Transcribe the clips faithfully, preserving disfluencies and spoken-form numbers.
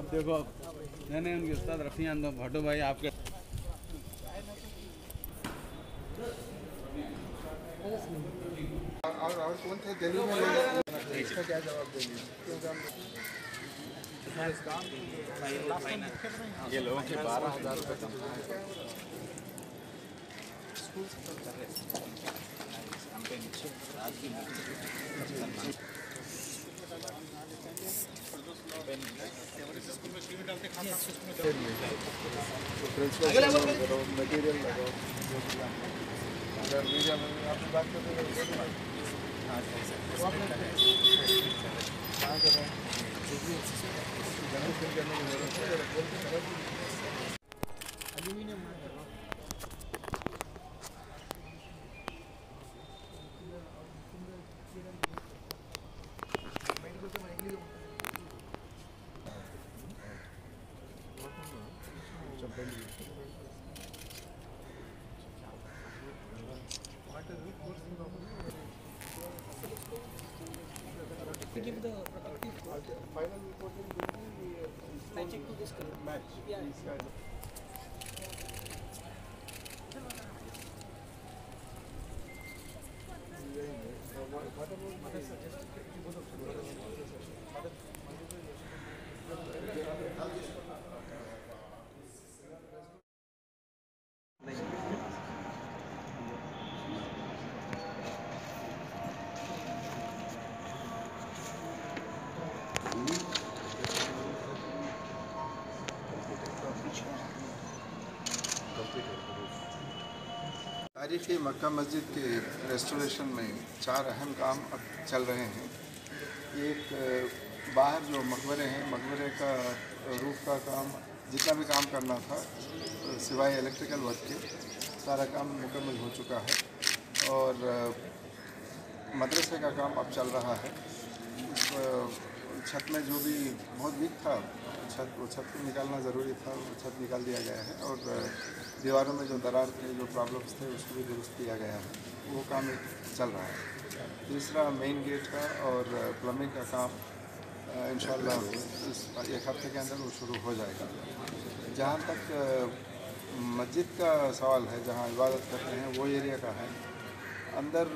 अब देखो मैंने उनके उस्ताद रफ़ी भट्टो भाई आपके और और कौन थे दिल्ली में लोग इसका क्या जवाब देंगे क्योंकि हम ये लोगों के बारह हज़ार रुपये तनख्वाह है। प्रिंसिपल मटेरियल लगाओ अगर मीडिया में आपकी बात कर रहे हैं कहाँ कर रहे हैं जनरेशन करने की जरूरत है aluminium give the protective final reporting will be matching to this color. match Yeah. these guys. What about mother तारीखी मक्का मस्जिद के रेस्टोरेशन में चार अहम काम अब चल रहे हैं। एक बाहर जो मकबरे हैं मकबरे का रूफ का काम जितना भी काम करना था सिवाय इलेक्ट्रिकल वर्क के सारा काम मुकम्मल हो चुका है और मदरसे का काम अब चल रहा है। छत में जो भी बहुत वीक था छत वो छत को निकालना ज़रूरी था वो छत निकाल दिया गया है और दीवारों में जो दरार थे जो प्रॉब्लम्स थे उसको भी दुरुस्त किया गया है वो काम चल रहा है। दूसरा मेन गेट का और प्लम्बिंग का काम इंशाल्लाह इस एक हफ्ते के अंदर वो शुरू हो जाएगा। जहाँ तक मस्जिद का सवाल है जहाँ इबादत करते हैं वो एरिया का है अंदर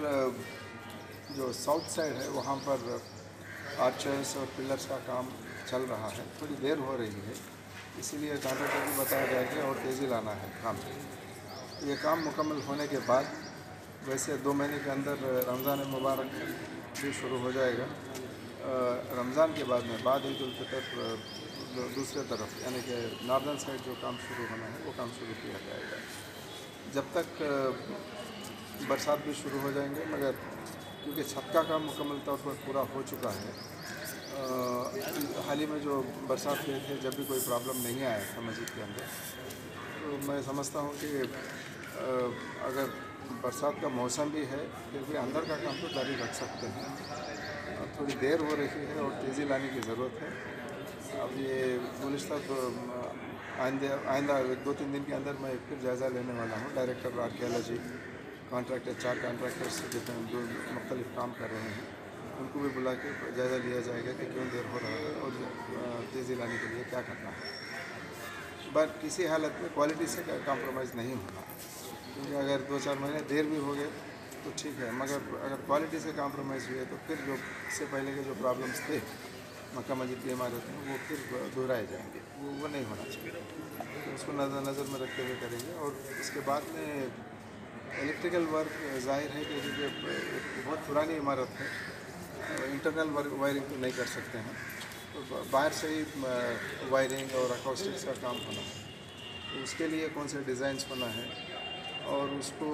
जो साउथ साइड है वहाँ पर आर्चर्स और पिलर्स का काम चल रहा है। थोड़ी देर हो रही है इसीलिए कॉन्ट्रैक्टर को बताया गया कि और तेज़ी लाना है काम। ये काम मुकम्मल होने के बाद वैसे दो महीने के अंदर रमज़ान मुबारक भी शुरू हो जाएगा। रमज़ान के बाद में बाद ईद उल फितर दूसरे तरफ यानी कि नॉर्दर्न साइड जो काम शुरू होना है वो काम शुरू किया जाएगा। जब तक बरसात भी शुरू हो जाएंगे मगर क्योंकि छत का काम मुकम्मल तौर पर पूरा हो चुका है हाल ही में जो बरसात हुए थे जब भी कोई प्रॉब्लम नहीं आया था मस्जिद के अंदर तो मैं समझता हूँ कि अगर बरसात का मौसम भी है फिर भी अंदर का काम तो जारी रख सकते हैं। थोड़ी देर हो रही है और तेज़ी लाने की ज़रूरत है। अब ये गुज़िश्ता तो आइंदा आइंदा एक दो तीन दिन के अंदर मैं फिर जायज़ा लेने वाला हूँ। डायरेक्टर आर्कियोलॉजी कॉन्ट्रैक्टर चार कॉन्ट्रैक्टर्स डिफरेंट जो मुख्तलिफ काम कर रहे हैं उनको भी बुला के जायज़ा लिया जाएगा कि क्यों देर हो रहा है और तेज़ी लाने के लिए क्या करना है। बट किसी हालत में क्वालिटी से कॉम्प्रोमाइज़ नहीं होना क्योंकि अगर दो चार महीने देर भी हो गए तो ठीक है मगर अगर क्वालिटी से कॉम्प्रोमाइज़ हुए तो फिर जो इससे पहले के जो प्रॉब्लम्स थे मक्का मस्जिद की इमारत में वो फिर दोहराए जाएंगे वो वो नहीं होना चाहिए। तो उसको नज़र नज़र में रखते हुए करेंगे। और इसके बाद में इलेक्ट्रिकल वर्क जाहिर है कि क्योंकि बहुत पुरानी इमारत है इंटरनल वायरिंग तो नहीं कर सकते हैं तो बाहर से ही वायरिंग और अकॉस्टिक्स का काम होना है तो उसके लिए कौन से डिज़ाइंस होना है और उसको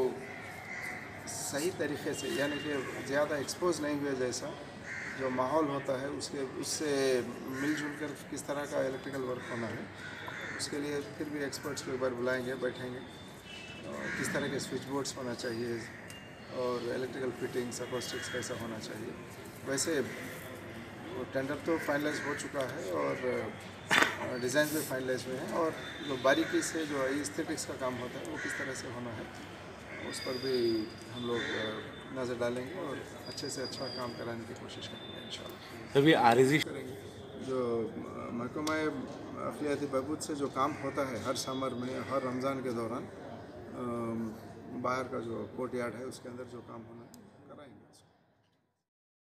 सही तरीके से यानी कि ज़्यादा एक्सपोज नहीं हुए जैसा जो माहौल होता है उसके उससे मिलजुल कर किस तरह का इलेक्ट्रिकल वर्क होना है उसके लिए फिर भी एक्सपर्ट्स को एक बार बुलाएंगे बैठेंगे और किस तरह के स्विच बोर्ड्स होना चाहिए और इलेक्ट्रिकल फिटिंग्स अकॉस्टिक्स कैसा होना चाहिए। वैसे टेंडर तो फाइनलाइज हो चुका है और डिज़ाइन भी फाइनलाइज हुए हैं और जो बारीकी से जो एस्थेटिक्स का काम होता है वो किस तरह से होना है उस पर भी हम लोग नज़र डालेंगे और अच्छे से अच्छा काम कराने की कोशिश करेंगे इंशाल्लाह। तभी आरिज़ी करेंगे जो महकमा अफलियाती बहबूद से जो काम होता है हर समर में, हर रमज़ान के दौरान, बाहर का जो कोर्ट यार्ड है उसके अंदर जो काम होना है